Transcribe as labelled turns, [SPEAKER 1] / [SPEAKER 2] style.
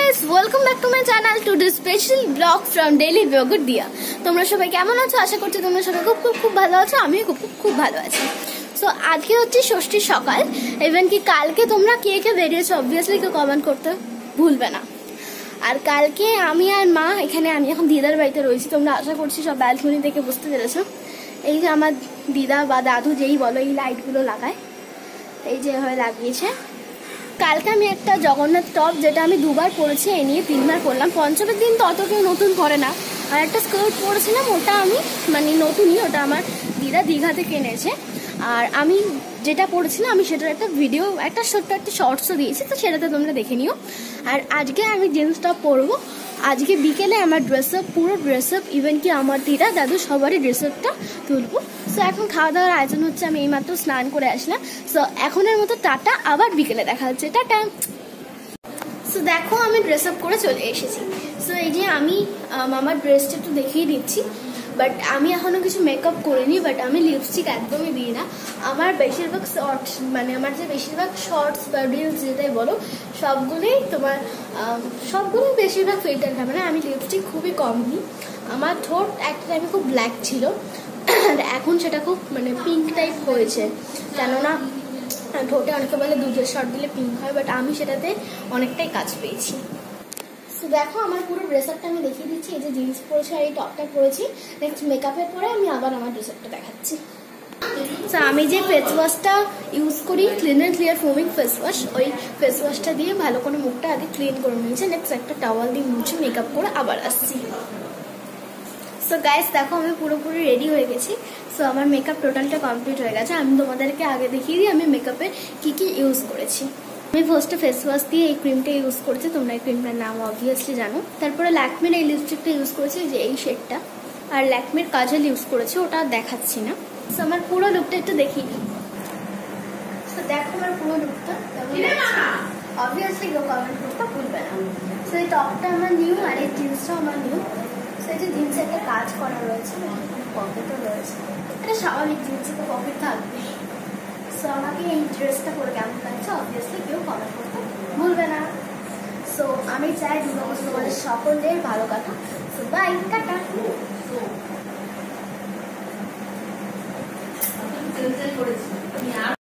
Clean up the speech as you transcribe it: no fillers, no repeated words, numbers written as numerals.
[SPEAKER 1] guys, welcome back to my channel to the special vlog from Daily Vlog with Dia. তোমরা সবাই কেমন আছো? আশা করছি তোমরা সবাই খুব ভালো আছো। আমিও খুব ভালো আছি। সো আজকে হচ্ছে ষষ্ঠীর সকাল। ইভেন কি কালকে তোমরা কে কে বেরিয়েছো অবভিয়াসলি কেউ কমেন্ট করতে ভুলবে না। আর কালকে আমি আর মা এখানে আমি এখন দিদার বাড়িতে রয়েছি। তোমরা আশা করছি সব ব্যালকনি থেকে বুঝতে পেরেছো। এই যে আমার দিদা বা দাদু যেই বলো এই লাইটগুলো লাগায়, এই যে এভাবে লাগিয়েছে। কালকে আমি একটা জগন্নাথ টপ যেটা আমি দুবার পরেছি, এই নিয়ে 3 বার পরলাম। পঞ্চমের দিন তো অত কেউ নতুন পরে না। আর একটা স্কার্ট পরেছিলাম, ওটা আমি মানে নতুনই, ওটা আমার দিদা দীঘা থেকে এনেছে। আর আমি যেটা পরেছিলাম আমি সেটার একটা ভিডিও, একটা ছোট্ট একটা শর্টসও দিয়েছি, তো সেটাতে তোমরা দেখে নিও। আর আজকে আমি জিন্স টপ পরবো। আজকে বিকেলে আমার ড্রেস আপ, পুরো ড্রেস আপ, ইভেন কি আমার দিদা দাদু সবারই ড্রেস আপটা তুলবো। সো এখন খাওয়া দাওয়ার আয়োজন হচ্ছে। আমি এইমাত্র স্নান করে আসলাম। সো এখনের মতো টাটা, আবার বিকেলে দেখা হচ্ছে, টাটা। সো দেখো আমি ড্রেস আপ করে চলে এসেছি। সো এই যে আমি আমার ড্রেসটা একটু দেখিয়ে দিচ্ছি, বাট আমি এখনো কিছু মেকআপ করিনি। বাট আমি লিপস্টিক একদমই দিই না। আমার বেশিরভাগ শর্টস, মানে আমার যে বেশিরভাগ শর্টস বা রিলস যেটাই বলো, সবগুলোই বেশিরভাগ ফিল্টার ক্যামেরা। আমি লিপস্টিক খুবই কম দিই। আমার ঠোঁট একটা টাইমে খুব ব্ল্যাক ছিল, আর এখন সেটা খুব মানে পিঙ্ক টাইপ হয়েছে। কেননা ঠোঁটে অনেকে বলে দুধের শর্ট দিলে পিঙ্ক হয়, বাট আমি সেটাতে অনেকটাই কাজ পেয়েছি। তো দেখো আমার পুরো ড্রেস আপটা আমি দেখিয়ে দিচ্ছি। এই যে জিন্স পরেছি আর এই টপটা পরেছি। নেক্সট মেকআপের পরে আমি আবার আমার ড্রেস আপটা দেখাচ্ছি। তো আমি যে ফেস ওয়াশটা ইউজ করি, clean and clear foaming face wash, ওই ফেস ওয়াশটা দিয়ে ভালো করে মুখটা আগে ক্লিন করে নিয়েছি। নেক্সট একটা টাওয়াল দিয়ে মুছে মেকআপ করে আবার আসছি। সো গাইস দেখো আমি পুরোপুরি রেডি হয়ে গেছি। সো আমার মেকআপ টোটালটা কমপ্লিট হয়ে গেছে। আমি তোমাদেরকে আগে দেখিয়ে দিই আমি মেকআপে কি ইউজ করেছি। আমি ফার্স্টে ফেস ওয়াশ দিয়ে এই ক্রিমটা ইউজ করেছি। তোমরা এই ক্রিমটার নাম অবভিয়াসলি জানো। তারপরে ল্যাকমির এই লিপস্টিকটা ইউজ করেছি, যে এই শেডটা। আর ল্যাকমির কাজল ইউজ করেছি, ওটা দেখাচ্ছি না। সো আমার পুরো লুকটা একটু দেখিয়ে দিই। সো দেখো আমার পুরো লুকটা অবভিয়াসলি কেউ কমেন্ট করতে ভুলবে না। সো এই টপটা আমার নিউ, আর এই জিন্সটাও আমার নিউ। সো এই যে জিন্সে একটা কাজ করা রয়েছে, পকেটও রয়েছে। এটা স্বাভাবিক, জিন্সে তো পকেট থাকবে। সো আমাকে এই ড্রেসটা পরে কেমন লাগছে অবভিয়াসলি কেউ কমেন্ট করতে ভুলবে না। সো আমি চাই তোমাদের সকলের ভালো কথা। So bye, tata.